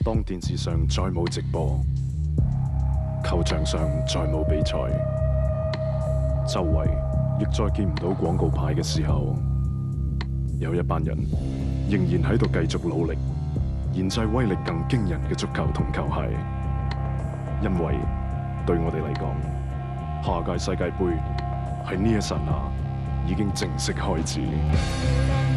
當電視上再冇直播，球場上再冇比賽，周圍亦再見唔到廣告牌嘅時候，有一班人仍然喺度繼續努力，研製威力更驚人嘅足球同球鞋。因為對我哋嚟講，下屆世界盃喺呢一剎那已經正式開始。